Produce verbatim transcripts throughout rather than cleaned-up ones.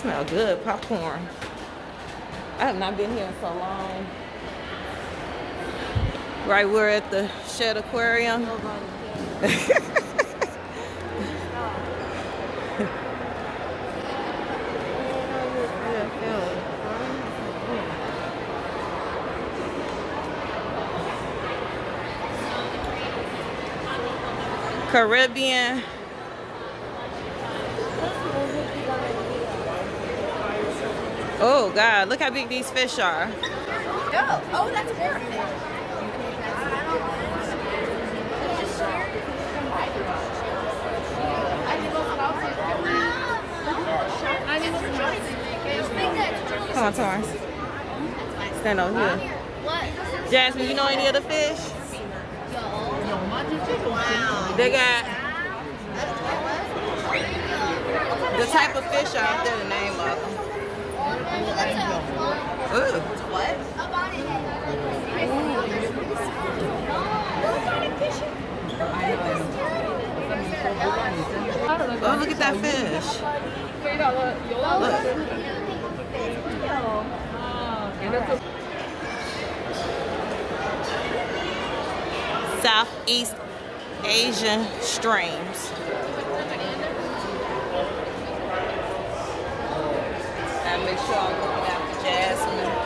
smells good, popcorn. I have not been here in so long. Right, we're at the Shedd Aquarium. Caribbean. Oh God, look how big these fish are. Oh, oh, that's a parrotfish. Come on, Torrance. Stand over here. What? Jasmine, you know any of the fish? Wow. They got the type of fish out there, the name of them. Ooh. What? Oh, look at that fish. Look. Southeast Asian streams. And make sure I'm looking after Jasmine.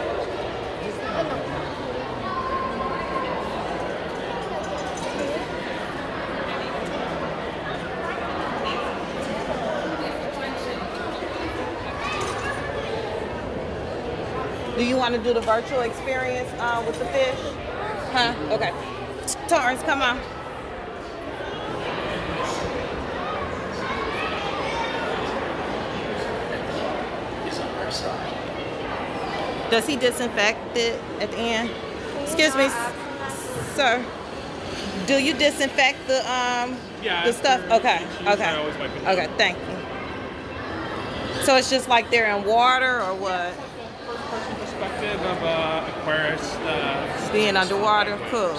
Do you want to do the virtual experience uh, with the fish? Huh? Okay. Torrance, come on. Does he disinfect it at the end? Excuse me, sir. Do you disinfect the um yeah, the stuff? Okay. Okay. Okay. Thank you. So it's just like they're in water or what? First person perspective of uh, Aquarius. Uh, Being underwater, cool.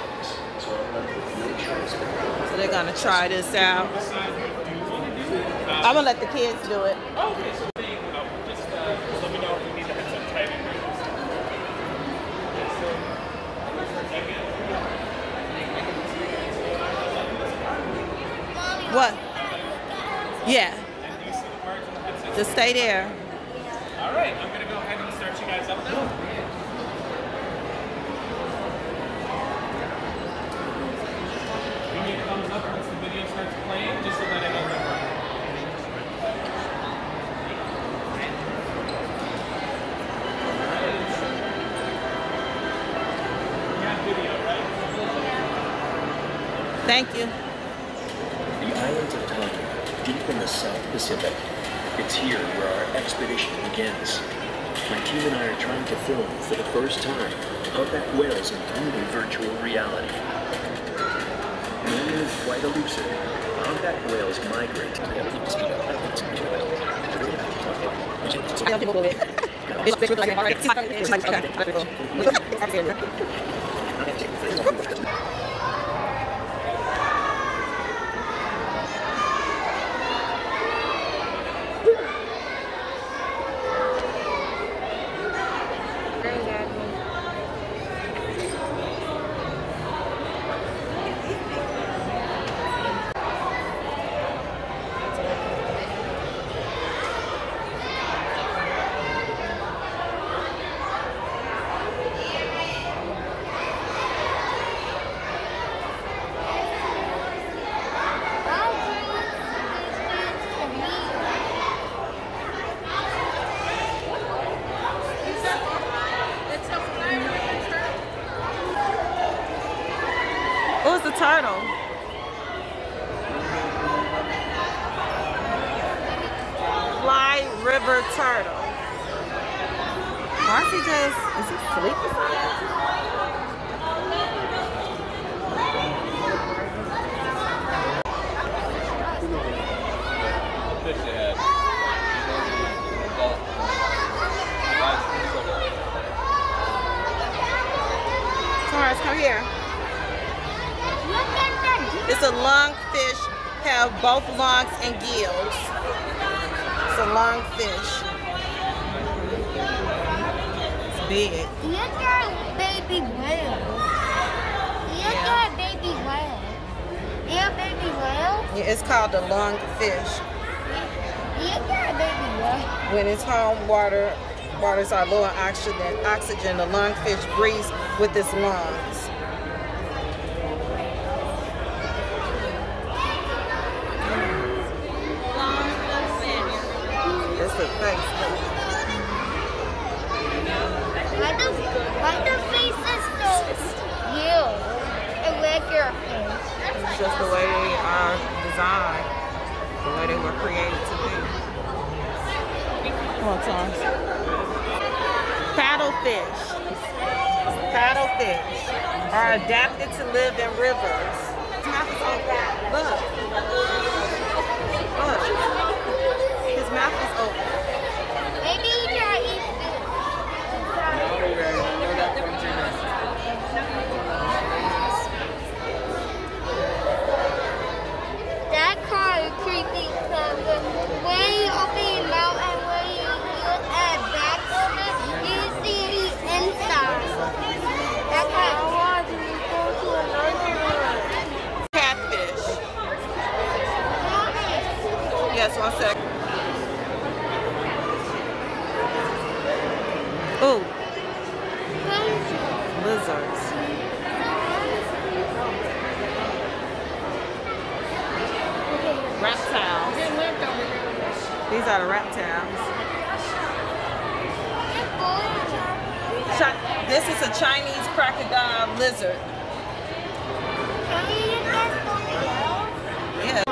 So they're gonna try this out. I'm gonna let the kids do it. Okay, so they, uh, just, uh, just let me know if you need the headset tightened. What? Yeah. Just stay there. All right, I'm gonna go ahead and start you guys up now. Give me a thumbs up once the video starts playing, just so that I know that we're. Thank you. The islands of Tonga, deep in the South Pacific. It's here where our expedition begins. My team and I are trying to film, for the first time, humpback whales in truly virtual reality. Known as quite elusive, humpback whales migrate. What was the turtle? Fly River Turtle. Marcy just, is he sleeping? Torrance, come here. It's a lungfish, have both lungs and gills. It's a lungfish. big. Look at baby whale. Look Yeah. at baby whale. Yeah, baby whale. Yeah, it's called the lungfish. Look at baby whale. When its home water waters are low in oxygen, oxygen, the lungfish breathes with its lungs. It's a face. Why the, why the face is so you? A regular face. It's just the way they are designed, the way they were created to be. Come on, Tom. Paddlefish. Paddlefish are adapted to live in rivers. His mouth is open. Look. Look. His mouth is open. Maybe he can eat fish. That car is creepy because when you open your mouth and when you look at the back of it, you see the inside. That car I want to go to another one. Catfish. Yes, one sec. Ooh. Lizards. Reptiles. These are the reptiles. Chi- This is a Chinese crocodile lizard. Yeah.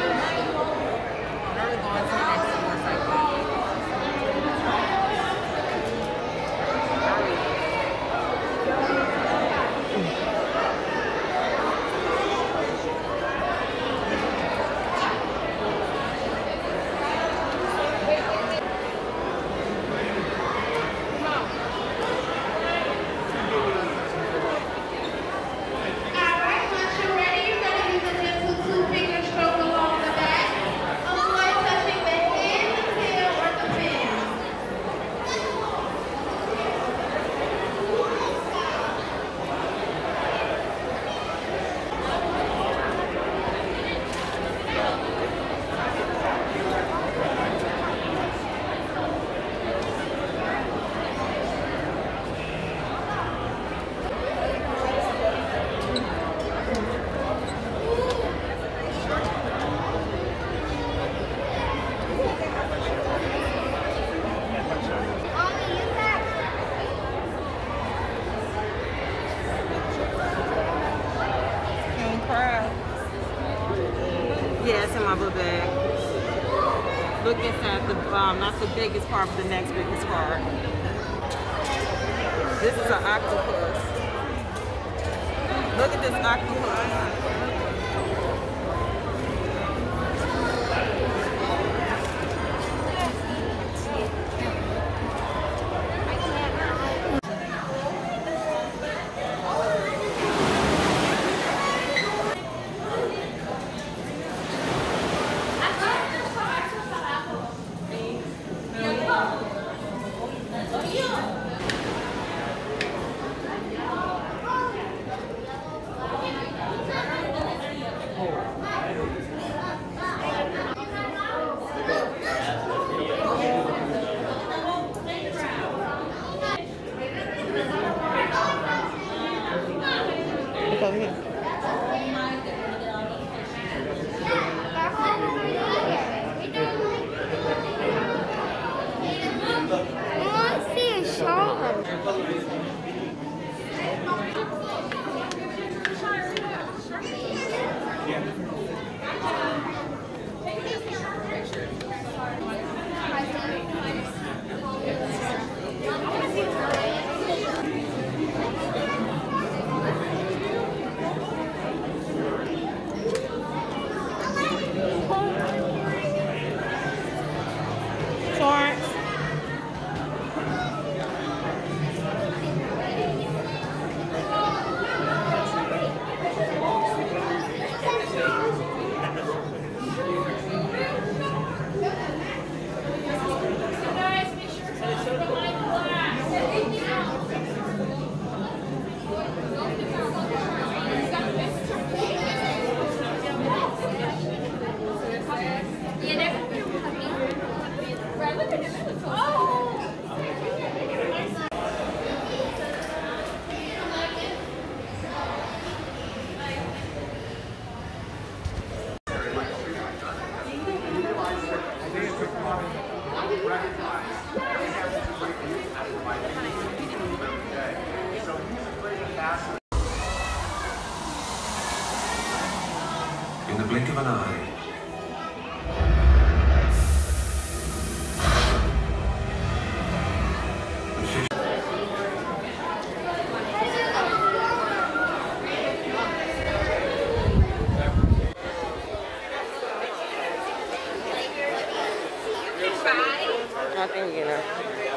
Yeah, it's in my book bag. Look inside the, um, not the biggest part, but the next biggest part. This is an octopus. Look at this octopus. Over here. I want to see a shark. in the blink of an eye. I think you know.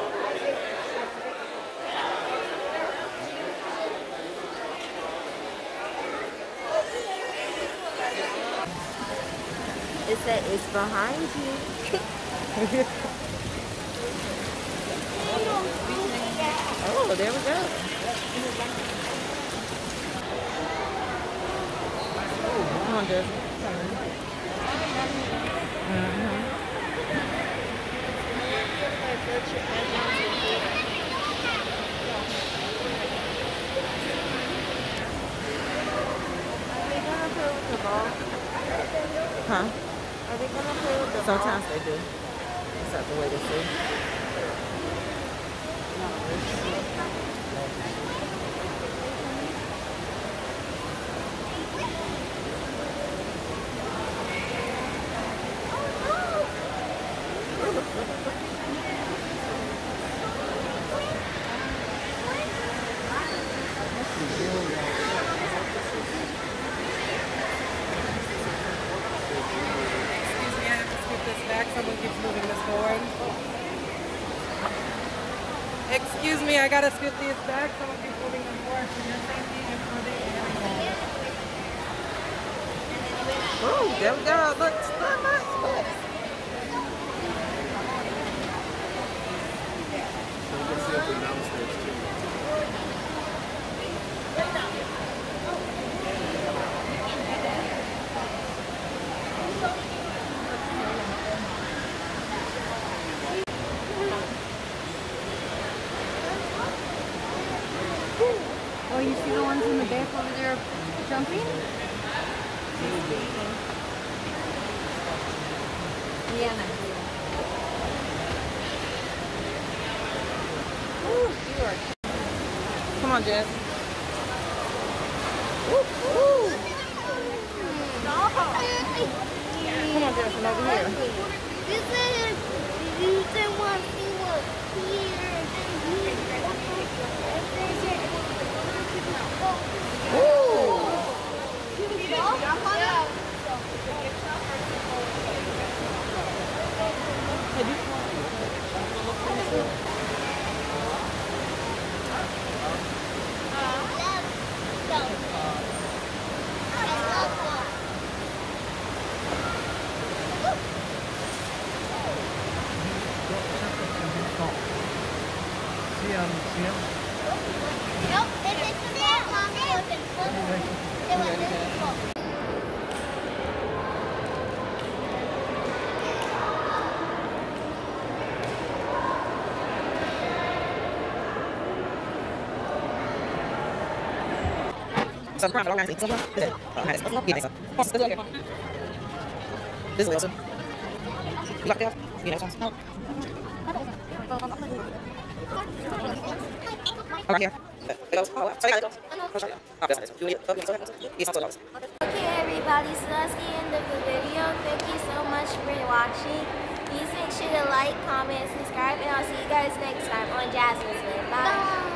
It said it's behind you. Oh, there we go. Come on, Jasmine. Mm-hmm. Huh? Are they gonna play with the Sometimes they do. Just have to wait and see. Someone keeps moving this forward. Excuse me, I gotta scoot these back. Someone keeps moving them forward for your safety and for the animals. Oh, there we go. Look, look, look, look. So you can see it from downstairs too. Oh, you see the ones in the back over there jumping? Yeah. Ooh, you are. Come on, Jess. Woo, woo. Come on, Jasmine, over here. This is these are ones who were here. See him, see him? Nope, it is that mommy wasn't full. It was this full. So I'm going to this way also. You locked out? You know, no. Right here. It goes. Oh, wow. So yeah, it goes. Oh, sorry. Oh, that's nice. You need it. It's not so close. Okay, everybody, so that's the end of the video. Thank you so much for watching. Please make sure to like, comment, subscribe, and I'll see you guys next time on Jasmine's Live. Bye.